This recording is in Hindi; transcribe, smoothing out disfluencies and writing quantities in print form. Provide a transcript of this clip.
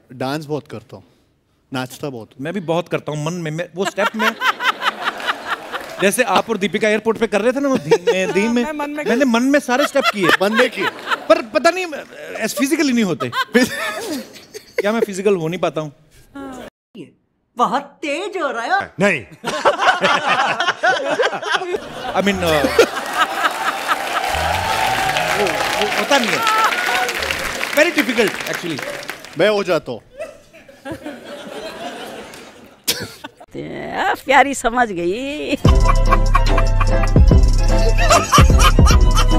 डांस बहुत करता हूँ, नाचता बहुत। मैं भी बहुत करता हूँ मन में, वो स्टेप में जैसे आप और दीपिका एयरपोर्ट पे कर रहे थे ना, वो धीमे मैंने मन में सारे स्टेप किए, मन में किए, पर पता नहीं फिजिकली नहीं होते। क्या मैं फिजिकल हो नहीं पाता हूँ? बहुत तेज हो रहा है। नहीं आई मीन वो होता नहीं है, वेरी डिफिकल्ट एक्चुअली। मैं हो जाता हूँ। प्यारी समझ गई।